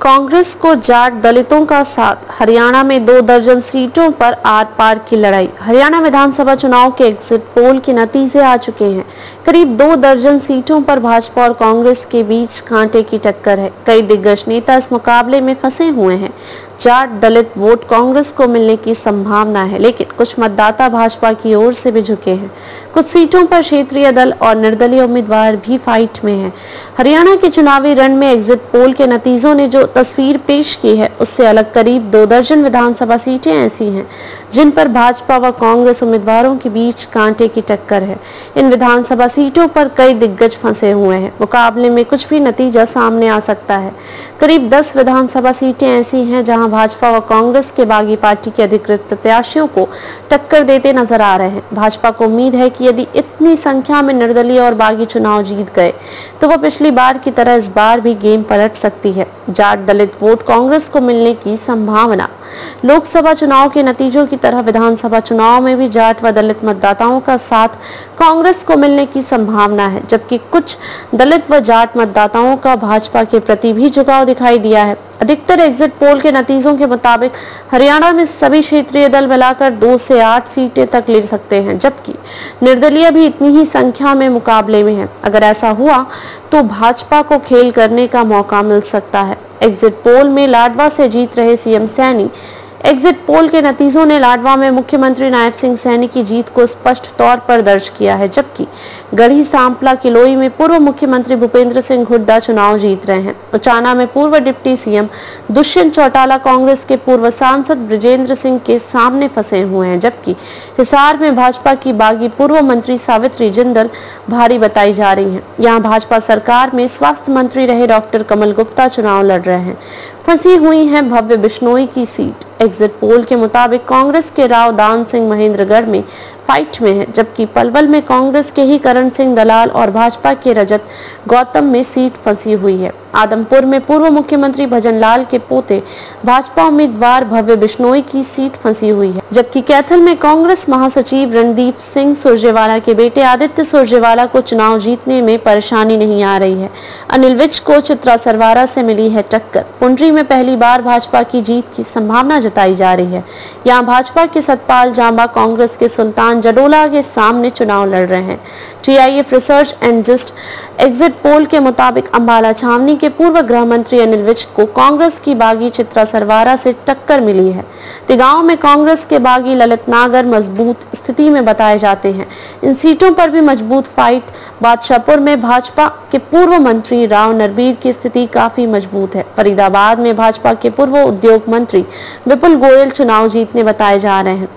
कांग्रेस को जाट दलितों का साथ, हरियाणा में 2 दर्जन सीटों पर आर पार की लड़ाई। हरियाणा विधानसभा चुनाव के एग्जिट पोल के नतीजे आ चुके हैं। करीब 2 दर्जन सीटों पर भाजपा और कांग्रेस के बीच कांटे की टक्कर है। कई दिग्गज नेता इस मुकाबले में फंसे हुए हैं। जाट दलित वोट कांग्रेस को मिलने की संभावना है, लेकिन कुछ मतदाता भाजपा की ओर से भी झुके हैं। कुछ सीटों पर क्षेत्रीय दल और निर्दलीय उम्मीदवार भी फाइट में हैं। हरियाणा के चुनावी रण में एग्जिट पोल के नतीजों ने जो तस्वीर पेश की है, उससे अलग करीब 2 दर्जन विधानसभा सीटें ऐसी हैं जिन पर भाजपा व कांग्रेस उम्मीदवारों के बीच कांटे की टक्कर है। इन विधानसभा सीटों पर कई दिग्गज फंसे हुए हैं। मुकाबले में कुछ भी नतीजा सामने आ सकता है। करीब 10 विधानसभा सीटें ऐसी हैं जहां भाजपा व कांग्रेस के बागी पार्टी के अधिकृत प्रत्याशियों को टक्कर देते नजर आ रहे हैं। भाजपा को उम्मीद है कि यदि इतनी संख्या में निर्दलीय और बागी चुनाव जीत गए तो वह पिछली बार की तरह इस बार भी गेम पलट सकती है। जाट दलित वोट कांग्रेस को मिलने की संभावना। लोकसभा चुनाव के नतीजों की तरह विधानसभा चुनाव में भी जाट व दलित मतदाताओं का साथ कांग्रेस को मिलने की संभावना है, जबकि कुछ दलित व जाट मतदाताओं का भाजपा के प्रति भी झुकाव दिखाई दिया है। अधिकतर एग्जिट पोल के नतीजों के मुताबिक हरियाणा में सभी क्षेत्रीय दल मिलाकर 2 से 8 सीटें तक ले सकते हैं, जबकि निर्दलीय भी इतनी ही संख्या में मुकाबले में है। अगर ऐसा हुआ तो भाजपा को खेल करने का मौका मिल सकता है। एग्जिट पोल में लाडवा से जीत रहे सीएम सैनी। एग्जिट पोल के नतीजों ने लाडवा में मुख्यमंत्री नायब सिंह सैनी की जीत को स्पष्ट तौर पर दर्ज किया है, जबकि गढ़ी सांपला किलोई में पूर्व मुख्यमंत्री भूपेंद्र सिंह हुड्डा चुनाव जीत रहे हैं। उचाना में पूर्व डिप्टी सीएम दुष्यंत चौटाला कांग्रेस के पूर्व सांसद ब्रजेंद्र सिंह के सामने फंसे हुए हैं, जबकि हिसार में भाजपा की बागी पूर्व मंत्री सावित्री जिंदल भारी बताई जा रही है। यहाँ भाजपा सरकार में स्वास्थ्य मंत्री रहे डॉक्टर कमल गुप्ता चुनाव लड़ रहे हैं। फंसी हुई है भव्य बिश्नोई की सीट। एग्जिट पोल के मुताबिक कांग्रेस के राव दान सिंह महेंद्रगढ़ में फाइट में है, जबकि पलवल में कांग्रेस के ही करण सिंह दलाल और भाजपा के रजत गौतम में सीट फंसी हुई है। आदमपुर में पूर्व मुख्यमंत्री भजनलाल के पोते भाजपा उम्मीदवार भव्य बिश्नोई की सीट फंसी हुई है, जबकि कैथल में कांग्रेस महासचिव रणदीप सिंह सुरजेवाला के बेटे आदित्य सुरजेवाला को चुनाव जीतने में परेशानी नहीं आ रही है। अनिल विज को चित्रा सरवारा से मिली है टक्कर। पुंडरी में पहली बार भाजपा की जीत की संभावना जताई जा रही है। यहाँ भाजपा के सतपाल जांबा कांग्रेस के सुल्तान जडोला के सामने चुनाव लड़ रहे हैं। TIF research and just exit poll के मुताबिक अंबाला छावनी के पूर्व गृह मंत्री अनिल विज को कांग्रेस की बागी चित्रा सरवारा से टक्कर मिली है। तिगांव में कांग्रेस के बागी ललित नागर मजबूत स्थिति में बताए जाते हैं। इन सीटों पर भी मजबूत फाइट। बादशाहपुर में भाजपा के पूर्व मंत्री राव नरबीर की स्थिति काफी मजबूत है। फरीदाबाद में भाजपा के पूर्व उद्योग मंत्री विपुल गोयल चुनाव जीतने बताए जा रहे हैं।